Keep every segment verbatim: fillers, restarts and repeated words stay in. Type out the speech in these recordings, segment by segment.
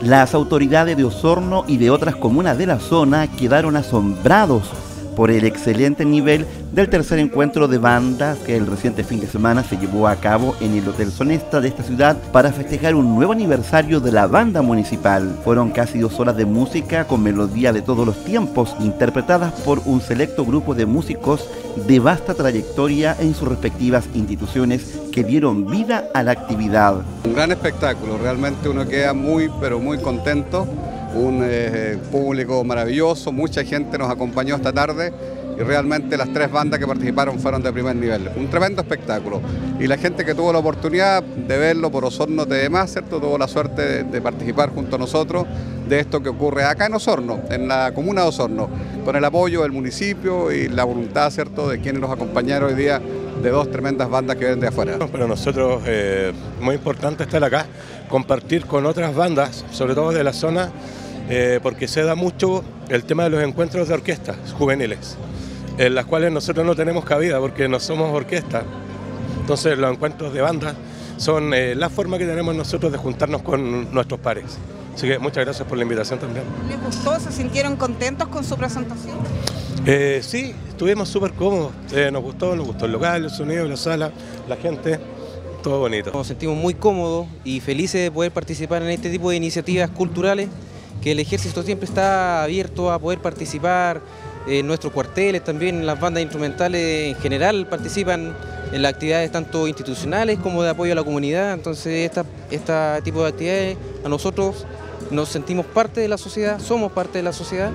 Las autoridades de Osorno y de otras comunas de la zona quedaron asombrados por el excelente nivel del tercer encuentro de bandas que el reciente fin de semana se llevó a cabo en el Hotel Sonesta de esta ciudad para festejar un nuevo aniversario de la banda municipal. Fueron casi dos horas de música con melodía de todos los tiempos, interpretadas por un selecto grupo de músicos de vasta trayectoria en sus respectivas instituciones que dieron vida a la actividad. Un gran espectáculo, realmente uno queda muy, pero muy contento. Un eh, público maravilloso, mucha gente nos acompañó esta tarde y realmente las tres bandas que participaron fueron de primer nivel. Un tremendo espectáculo. Y la gente que tuvo la oportunidad de verlo por Osorno T V más, ¿cierto? Tuvo la suerte de, de participar junto a nosotros de esto que ocurre acá en Osorno, en la comuna de Osorno, con el apoyo del municipio y la voluntad, ¿cierto?, de quienes nos acompañaron hoy día, de dos tremendas bandas que vienen de afuera. Para nosotros es eh, muy importante estar acá, compartir con otras bandas, sobre todo de la zona, eh, porque se da mucho el tema de los encuentros de orquestas juveniles, en las cuales nosotros no tenemos cabida porque no somos orquesta. Entonces los encuentros de bandas son eh, la forma que tenemos nosotros de juntarnos con nuestros pares. Así que muchas gracias por la invitación también. ¿Les gustó? ¿Se sintieron contentos con su presentación? Eh, sí, estuvimos súper cómodos, eh, nos gustó, nos gustó el local, el sonido, la sala, la gente, todo bonito. Nos sentimos muy cómodos y felices de poder participar en este tipo de iniciativas culturales, que el ejército siempre está abierto a poder participar, en nuestros cuarteles también, las bandas instrumentales en general participan en las actividades tanto institucionales como de apoyo a la comunidad. Entonces esta, este tipo de actividades a nosotros nos sentimos parte de la sociedad, somos parte de la sociedad,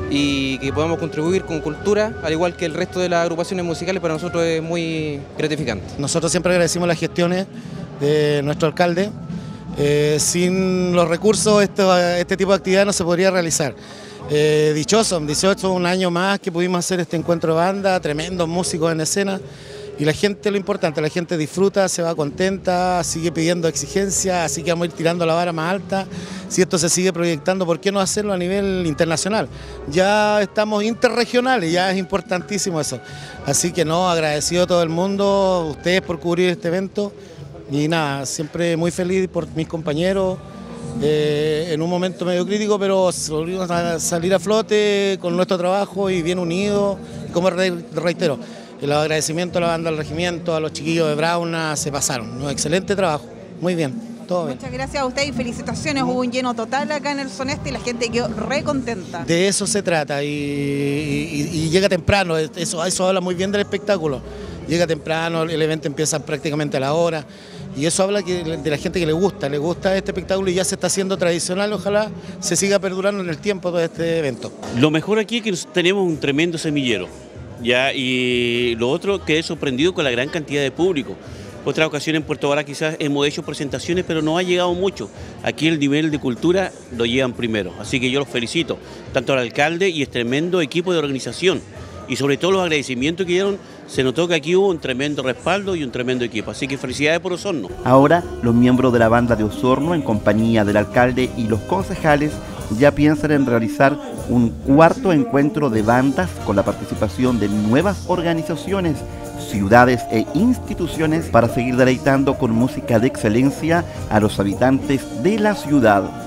y que podamos contribuir con cultura, al igual que el resto de las agrupaciones musicales, para nosotros es muy gratificante. Nosotros siempre agradecimos las gestiones de nuestro alcalde. Eh, sin los recursos esto, este tipo de actividad no se podría realizar. Eh, dichoso, dichoso un año más que pudimos hacer este encuentro de banda, tremendos músicos en escena. Y la gente, lo importante, la gente disfruta, se va contenta, sigue pidiendo exigencias, así que vamos a ir tirando la vara más alta. Si esto se sigue proyectando, ¿por qué no hacerlo a nivel internacional? Ya estamos interregionales, ya es importantísimo eso. Así que no, agradecido a todo el mundo, ustedes por cubrir este evento. Y nada, siempre muy feliz por mis compañeros, eh, en un momento medio crítico, pero volvimos a salir a flote con nuestro trabajo y bien unidos. Como reitero, el agradecimiento a la banda del regimiento, a los chiquillos de Brauna, se pasaron. Un excelente trabajo, muy bien, todo bien. Muchas gracias a usted y felicitaciones. Hubo un lleno total acá en el Sonesta y la gente quedó re contenta. De eso se trata y, y, y llega temprano, eso, eso habla muy bien del espectáculo. Llega temprano, el evento empieza prácticamente a la hora y eso habla que, de la gente que le gusta, le gusta este espectáculo y ya se está haciendo tradicional, ojalá se siga perdurando en el tiempo todo este evento. Lo mejor aquí es que tenemos un tremendo semillero. Ya, y lo otro, quedé sorprendido con la gran cantidad de público. Otra ocasión en Puerto Vara quizás hemos hecho presentaciones, pero no ha llegado mucho. Aquí el nivel de cultura lo llevan primero, así que yo los felicito, tanto al alcalde y el tremendo equipo de organización. Y sobre todo los agradecimientos que dieron, se notó que aquí hubo un tremendo respaldo y un tremendo equipo, así que felicidades por Osorno. Ahora, los miembros de la banda de Osorno, en compañía del alcalde y los concejales, ya piensan en realizar un cuarto encuentro de bandas con la participación de nuevas organizaciones, ciudades e instituciones para seguir deleitando con música de excelencia a los habitantes de la ciudad.